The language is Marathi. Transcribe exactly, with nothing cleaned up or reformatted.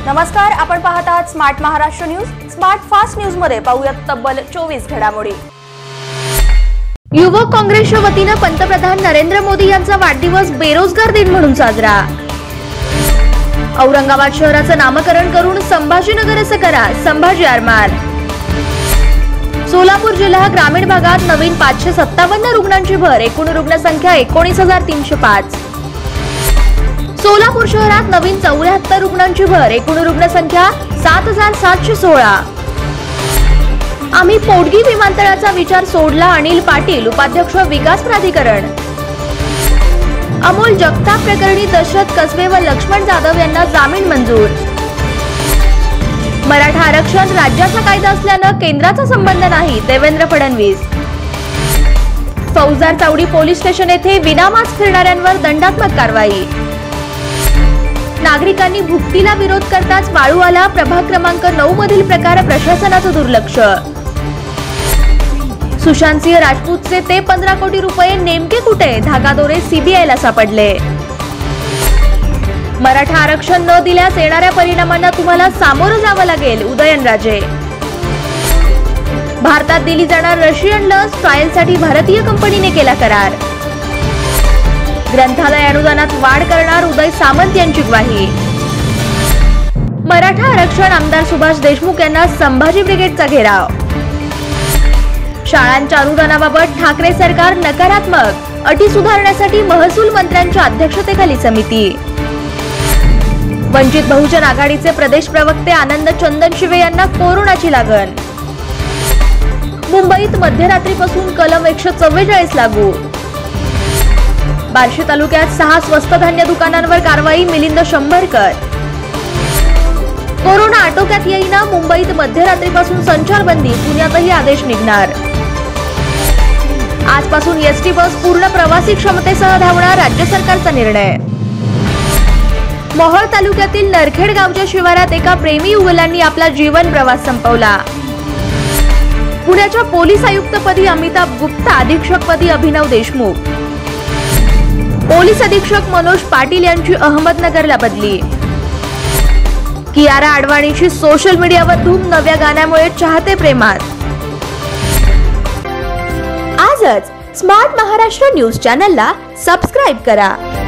नमस्कार, आपण पाहत आहात smart Maharashtra news. Smart fast news मध्ये पाहूयात तब्बल चोवीस घडामोडी। युवक काँग्रेसच्या वतीने पंतप्रधान नरेंद्र मोदी यांचा वाढदिवस बेरोजगार दिन म्हणून साजरा। औरंगाबाद शहराचं नामकरण करून संभाजीनगर असे करा, संभाजी आरमार। सोलापूर जिल्हा ग्रामीण भागात नवीन पाचशे सत्तावन्न रुग्णांची भर, एकूण रुग्णसंख्या एकोणीस हजार तीनशे पाच। सोलापूर शहरात नवीन चौऱ्याहत्तर रुग्णांची भर, एकूण रुग्णसंख्या सात हजार सातशे सोळा। आम्ही पोटगी विमानतळाचा विचार सोडला, अनिल पाटील, उपाध्यक्ष विकास प्राधिकरण। अमोल जगताप प्रकरणी दशरथ कसबे व लक्ष्मण जाधव यांना जामीन मंजूर। मराठा आरक्षण राज्याचा कायदा असल्याने केंद्राचा संबंध नाही, देवेंद्र फडणवीस। फौजदार चावडी पोलीस स्टेशन येथे विनामास्क फिरणाऱ्यांवर दंडात्मक कारवाई। नागरिकांनी भुकटीला विरोध करताच वाळूवाला प्रभाग क्रमांक नऊ मधील प्रकार प्रशासनाचं दुर्लक्ष। सुशांत सिंह राजपूतचे ते पंधरा कोटी रुपये नेमके कुठे, धागादोरे सीबीआयला सापडले। मराठा आरक्षण न दिल्यास येणाऱ्या परिणामांना तुम्हाला सामोरं जावं लागेल, उदयनराजे। भारतात दिली जाणार रशियन लस ट्रायलसाठी भारतीय कंपनीने केला करार। ग्रंथालय अनुदानात वाढ करणार, उदय सामंत यांची ग्वाही। मराठा आरक्षण आमदार सुभाष देशमुख यांना संभाजी ब्रिगेडचा घेराव। शाळांच्या अनुदानाबाबत ठाकरे सरकार नकारात्मक, अटी सुधारण्यासाठी महसूल मंत्र्यांच्या अध्यक्षतेखाली समिती। वंचित बहुजन आघाडीचे प्रदेश प्रवक्ते आनंद चंदनशिवे यांना कोरोनाची लागण। मुंबईत मध्यरात्रीपासून कलम एकशे चव्वेचाळीस लागू। बार्शी तालुक्यात सहा स्वस्त धान्य दुकानांवर कारवाई, मिलिंद शंभरकर। कोरोना आटोक्यात येईना, मुंबईत मध्यरात्रीपासून संचारबंदी, पुण्यातही आदेश निघणार। आजपासून एसटी बस पूर्ण प्रवासी क्षमतेसह धावणार, राज्य सरकारचा निर्णय। मोहोळ तालुक्यातील नरखेड गावच्या शिवारात एका प्रेमी युगलांनी आपला जीवन प्रवास संपवला। पुण्याच्या पोलीस आयुक्तपदी अमिताभ गुप्ता, अधीक्षकपदी अभिनव देशमुख। पोलीस अधीक्षक मनोज पाटील यांची अहमदनगरला बदली। कियारा आडवाणीची सोशल मीडियावर धूम, नव्या गाण्यामुळे चाहते प्रेमात। आजच स्मार्ट महाराष्ट्र न्यूज चॅनलला सबस्क्राइब करा।